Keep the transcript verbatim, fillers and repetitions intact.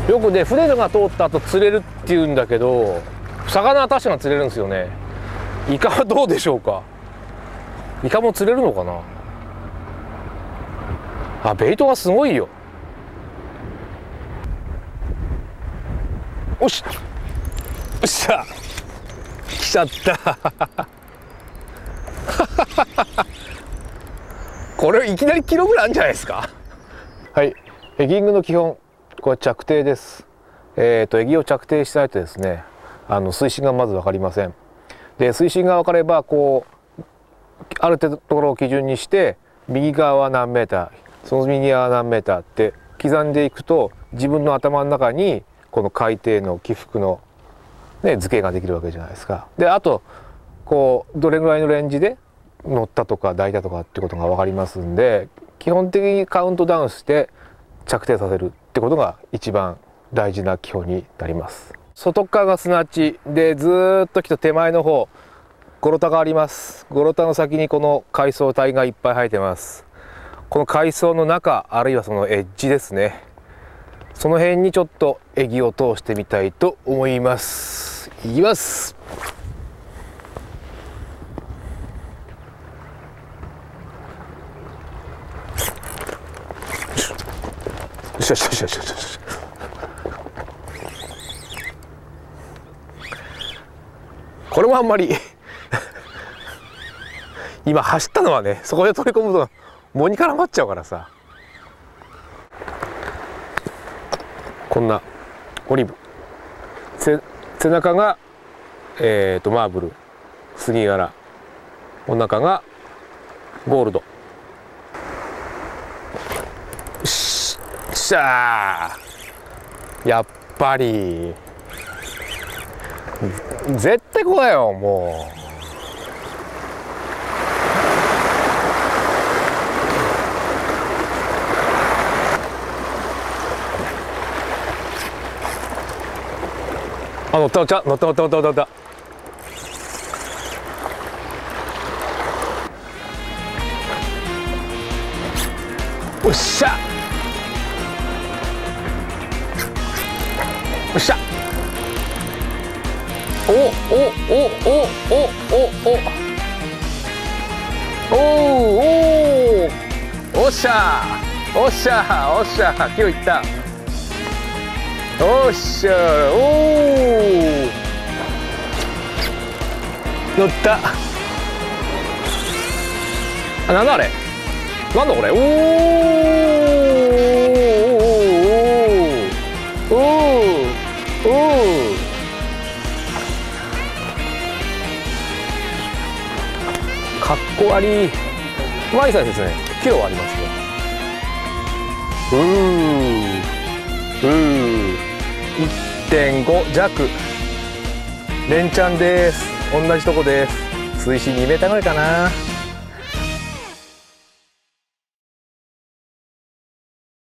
よくね船が通った後釣れるっていうんだけど、魚は確かに釣れるんですよね。イカはどうでしょうか。イカも釣れるのかな。あ、ベイトがすごいよ。おし、よっしゃ来ちゃったこれいきなりキロぐらいあるんじゃないですか。はい、エギングの基本、これ着底です。えっとエギを着底しないとですね、あの水深がまず分かりません。で水深が分かればこうある程度のところを基準にして、右側は何メーター、その右側は何メーターって刻んでいくと、自分の頭の中にこの海底の起伏の、ね、図形ができるわけじゃないですか。であとこうどれぐらいのレンジで乗ったとか抱いたとかってことが分かりますんで、基本的にカウントダウンして着底させるってことが一番大事な基本になります。外側が砂地で、ずーっと来た手前の方ゴロタがあります。ゴロタの先にこの海藻体がいっぱい生えてます。この海藻の中、あるいはそのエッジですね、その辺にちょっとエギを通してみたいと思います。いきます。よしよしよしよしよし。これもあんまり今走ったのはね、そこで取り込むと藻に絡まっちゃうからさ。こんなオリーブ、背背中が、えー、とマーブル、杉柄、お腹がゴールド。よしっしゃー、やっぱり絶対ここだよ。もうあ、乗った乗った乗った乗った乗った乗った。おっしゃ、おっしゃ、おおおおおおおおおおっしゃおっしゃおっしゃ、キロいった。おっしゃ、おお乗った。あ、なんだあれ、なんだこれ。おおおおおお、かっこ悪い。まあいいサイズですね。キロありますね。うーうー いってんご 弱、連チャンです。同じとこです。水深にメーターぐらいかな。